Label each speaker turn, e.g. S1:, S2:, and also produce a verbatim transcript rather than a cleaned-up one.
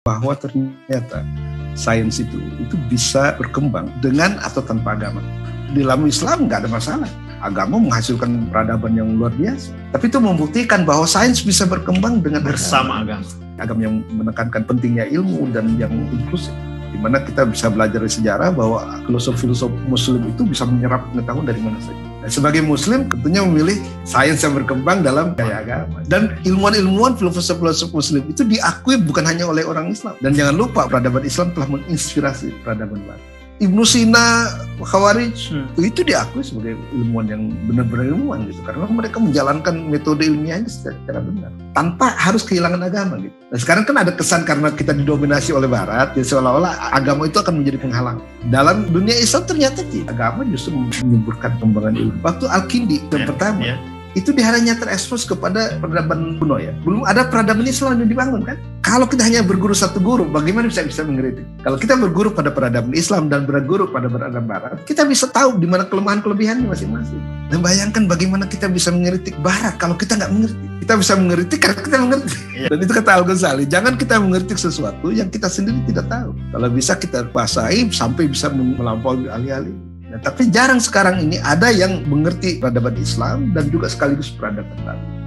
S1: bahwa ternyata sains itu itu bisa berkembang dengan atau tanpa agama. Di dalam Islam nggak ada masalah. Agama menghasilkan peradaban yang luar biasa. Tapi itu membuktikan bahwa sains bisa berkembang dengan
S2: bersama agama.
S1: Agama yang menekankan pentingnya ilmu dan yang inklusif. Di mana kita bisa belajar dari sejarah bahwa filosof-filosof Muslim itu bisa menyerap pengetahuan dari mana saja. Dan sebagai Muslim tentunya memilih sains yang berkembang dalam gaya agama. Dan ilmuwan-ilmuwan filosof-filosof Muslim itu diakui bukan hanya oleh orang Islam. Dan jangan lupa peradaban Islam telah menginspirasi peradaban Barat. Ibnu Sina, Khawarij hmm. itu diakui sebagai ilmuwan yang benar-benar ilmuwan gitu, karena mereka menjalankan metode ilmiahnya secara benar tanpa harus kehilangan agama gitu. Nah sekarang kan ada kesan karena kita didominasi oleh Barat, ya seolah-olah agama itu akan menjadi penghalang. Dalam dunia Islam ternyata tidak, agama justru menyuburkan pengembangan ilmu. Waktu Al-Kindi yang yeah, pertama yeah. itu dia hanya terekspos kepada peradaban kuno ya. Belum ada peradaban Islam yang dibangun kan. Kalau kita hanya berguru satu guru, bagaimana bisa bisa mengkritik? Kalau kita berguru pada peradaban Islam dan berguru pada peradaban Barat, kita bisa tahu di mana kelemahan-kelebihannya masing-masing. Dan bayangkan bagaimana kita bisa mengkritik Barat kalau kita nggak mengerti. Kita bisa mengkritik karena kita mengerti. Ya. Dan itu kata Al-Ghazali, jangan kita mengkritik sesuatu yang kita sendiri tidak tahu. Kalau bisa kita kuasai sampai bisa melampaui alih-alih. Nah, tapi jarang sekarang ini ada yang mengerti peradaban Islam dan juga sekaligus peradaban Barat.